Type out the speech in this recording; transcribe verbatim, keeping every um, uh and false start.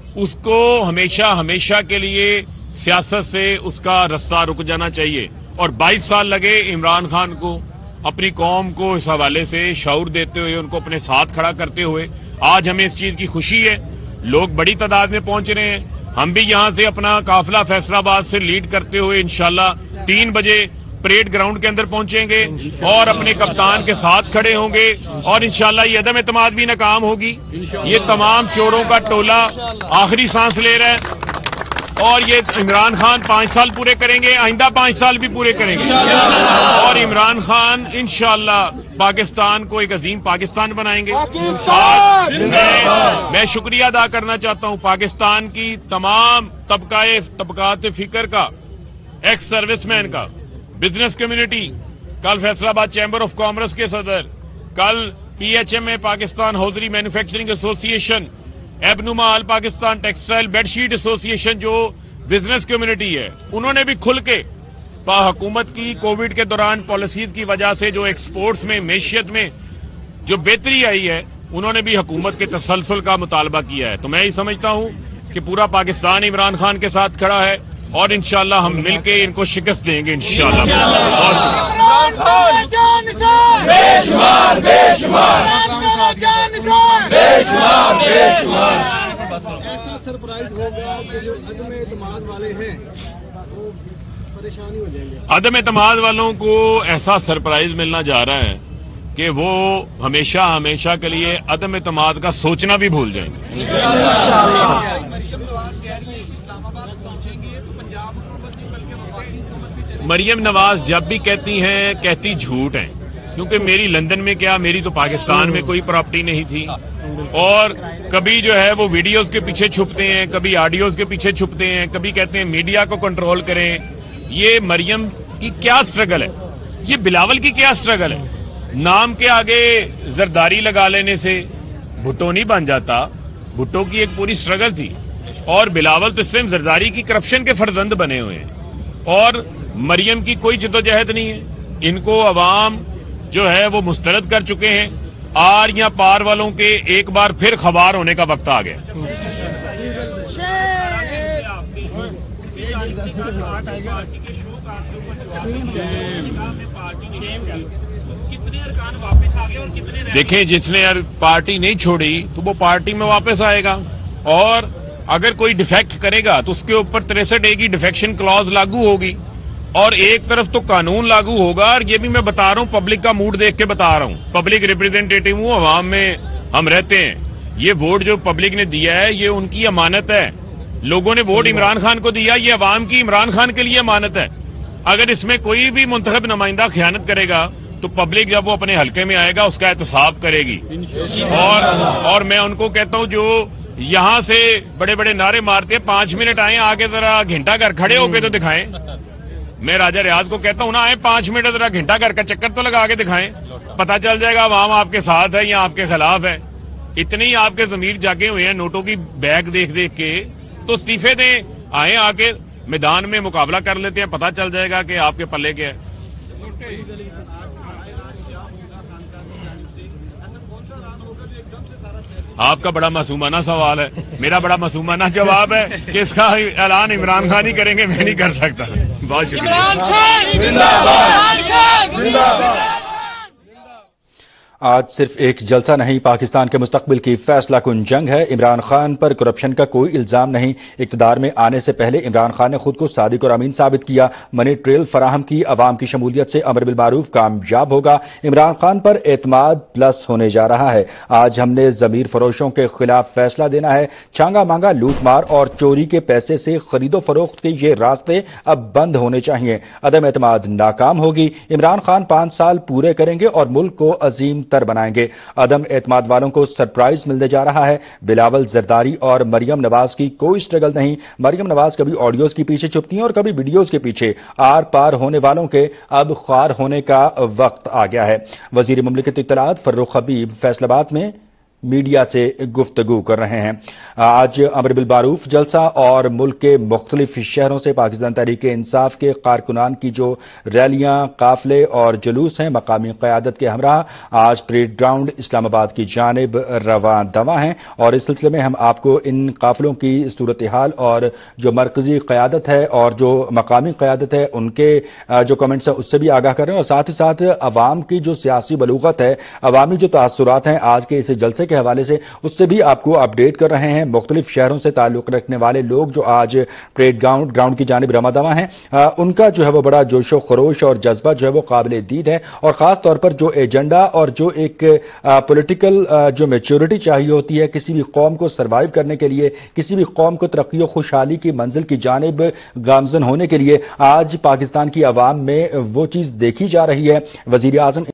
اس کو ہمیشہ ہمیشہ کے لیے سیاست سے اس کا رستہ رک جانا چاہیے. اور بائیس سال لگے عمران خان کو اپنی قوم کو اس حوالے سے شعور دیتے ہوئے، ان کو اپنے ساتھ کھڑا کرتے ہوئے. آج ہمیں اس چیز کی خوشی ہے، لوگ بڑی تعداد میں پہنچ رہے ہیں. ہم بھی یہاں سے اپنا قافلہ فیصل آباد سے لیڈ کرتے ہوئے انشاءاللہ تین بجے پریڈ گراؤنڈ کے اندر پہنچیں گے اور اپنے کپتان کے ساتھ کھڑے ہوں گے، اور انشاءاللہ یہ عدم اعتماد بھی ناکام ہوگی. یہ تمام چوروں کا ٹولہ آخری سانس لے رہا ہے، اور یہ عمران خان پانچ سال پورے کریں گے، آئندہ پانچ سال بھی پورے کریں گے، اور عمران خان انشاءاللہ پاکستان کو ایک عظیم پاکستان بنائیں گے. آج میں میں شکریہ ادا کرنا چاہتا ہوں پاکستان کی تمام طبقہ طبقات فکر کا، ایکس سروس مین کا، بزنس کمیونٹی، کل فیصل آباد چیمبر آف کامرس کے صدر، کل P H M A Pakistan hosiery manufacturing association, ایبنوما all Pakistan textile bed sheet association جو بزنس کمیونٹی ہے، انہوں نے بھی کھل کے حکومت کی کووڈ کے دوران پالیسیز کی وجہ سے جو ایکسپورٹس میں معیشت میں جو بہتری آئی ہے، انہوں نے بھی حکومت کے تسلسل کا مطالبہ کیا ہے. تو میں یہ سمجھتا ہوں کہ پورا پاکستان عمران خان کے ساتھ کھڑا ہے، اور انشاءاللہ ہم مل کے ان کو شکست دیں گے انشاءاللہ. ایسا سرپرائز ہوگا کہ جو عدم اعتماد والے ہیں وہ پریشانی ہو جائیں گے. عدم اعتماد والوں کو ایسا سرپرائز ملنا جا رہا ہے کہ وہ ہمیشہ ہمیشہ کے لیے عدم اعتماد کا سوچنا بھی بھول جائیں گے. مریم نواز جب بھی کہتی ہیں کہتی جھوٹ ہیں، کیونکہ میری لندن میں کیا، میری تو پاکستان میں کوئی پراپرٹی نہیں تھی. اور کبھی جو ہے وہ ویڈیوز کے پیچھے چھپتے ہیں، کبھی آڈیوز کے پیچھے چھپتے ہیں، کبھی کہتے ہیں میڈیا کو کنٹرول کریں. یہ مریم کی کیا سٹرگل ہے، یہ بلاول کی کیا سٹرگل ہے. نام کے آگے زرداری لگا لینے سے بھٹو نہیں بن جاتا. بھٹو کی ایک پوری سٹرگل تھی، اور بلاول تو اس ٹائم زرداری کی کرپشن کے فرزند بنے ہوئے ہیں، اور مریم کی کوئی جدوجہد نہیں ہے. ان کو عوام جو ہے وہ مسترد کر چکے ہیں. آر یا پار والوں کے ایک بار پھر خوار ہونے کا وقت آ گیا. دیکھیں، جس نے پارٹی نہیں چھوڑی تو وہ پارٹی میں واپس آئے گا، اور اگر کوئی ڈیفیکٹ کرے گا تو اس کے اوپر تریسٹھ اے کی ڈیفیکشن کلاز لاگو ہوگی، اور ایک طرف تو قانون لاگو ہوگا. اور یہ بھی میں بتا رہا ہوں، پبلک کا موڈ دیکھ کے بتا رہا ہوں، پبلک ریپرزینٹیٹیو ہوں، عوام میں ہم رہتے ہیں. یہ ووٹ جو پبلک نے دیا ہے یہ ان کی امانت ہے. لوگوں نے ووٹ عمران خان کو دیا، یہ عوام کی عمران خان کے لیے امانت ہے. اگر اس میں کوئی بھی منتخب نمائندہ خیانت کرے گا تو پبلک جب وہ اپنے حلقے میں آئے گا اس کا احتساب کرے گی. اور اور میں ان کو کہتا ہوں جو یہاں سے بڑے بڑے نعرے مارتے ہیں، پانچ منٹ آئیں آگے ذرا گھنٹہ گھر کھڑے ہو کے تو دکھائیں. میں راجہ ریاض کو کہتا ہوں نا، آئے پانچ منٹ ذرا گھنٹہ گھر کا چکر تو لگا کے دکھائیں، پتہ چل جائے گا عوام آپ کے ساتھ ہے یا آپ کے خلاف ہے. اتنے ہی آپ کے ضمیر جاگے ہوئے ہیں نوٹوں کی بیگ دیکھ دیکھ کے، تو استعفے دیں، آئیں آ کے میدان میں مقابلہ کر لیتے ہیں، پتہ چل جائے گا کہ آپ کے پلے کیا ہے. آپ کا بڑا معصومانہ سوال ہے، میرا بڑا معصومانہ جواب ہے کہ اس کا اعلان عمران خان ہی کریں گے، میں نہیں کر سکتا. بہت شکریہ. آج صرف ایک جلسہ نہیں، پاکستان کے مستقبل کی فیصلہ کن جنگ ہے. عمران خان پر کرپشن کا کوئی الزام نہیں. اقتدار میں آنے سے پہلے عمران خان نے خود کو صادق اور امین ثابت کیا، منی ٹریل فراہم کی. عوام کی شمولیت سے امر بالمعروف کامیاب ہوگا. عمران خان پر اعتماد پلس ہونے جا رہا ہے. آج ہم نے ضمیر فروشوں کے خلاف فیصلہ دینا ہے. چانگا مانگا لوٹ مار اور چوری کے پیسے سے خرید و فروخت کے یہ راستے اب بند ہونے چاہیے. عدم اعتماد ناکام ہوگی. عمران خان پانچ سال پورے کریں گے اور ملک کو عظیم تر بنائیں گے. عدم اعتماد والوں کو سرپرائز ملنے جا رہا ہے. بلاول زرداری اور مریم نواز کی کوئی سٹرگل نہیں. مریم نواز کبھی آڈیوز کے پیچھے چھپتی ہیں اور کبھی ویڈیوز کے پیچھے. آر پار ہونے والوں کے اب خوار ہونے کا وقت آ گیا ہے. وزیر مملکت اطلاعات فروخ حبیب فیصل آباد میں میڈیا سے گفتگو کر رہے ہیں۔ آج امر بالمعروف جلسہ اور ملک کے مختلف شہروں سے پاکستان تحریک انصاف کے کارکنان کی جو ریلیاں، قافلے اور جلوس ہیں مقامی قیادت کے ہمراہ آج پریڈ گراؤنڈ اسلام آباد کی جانب رواں دواں ہیں، اور اس سلسلے میں ہم آپ کو ان قافلوں کی صورتحال اور جو مرکزی قیادت ہے اور جو مقامی قیادت ہے ان کے جو کمنٹس ہیں اس سے بھی آگاہ کر رہے ہیں، اور ساتھ ہی ساتھ عوام کی جو سیاسی بلوغت ہے، عوامی جو تاثرات ہیں آج کے اس جلسے کے حوالے سے، اس سے بھی آپ کو اپڈیٹ کر رہے ہیں۔ مختلف شہروں سے تعلق رکھنے والے لوگ جو آج پریڈ گراؤنڈ گراؤنڈ کی جانب رواں دواں ہیں، ان کا جو ہے وہ بڑا جوش و خروش اور جذبہ جو ہے وہ قابل دید ہے، اور خاص طور پر جو ایجنڈا اور جو ایک پولیٹیکل جو میچورٹی چاہیے ہوتی ہے کسی بھی قوم کو سروائیو کرنے کے لیے، کسی بھی قوم کو ترقی و خوشحالی کی منزل کی جانب گامزن ہونے کے لیے، آج پاکستان کی عوام میں وہ چیز دیکھی جا رہی ہے۔ وزیر اعظم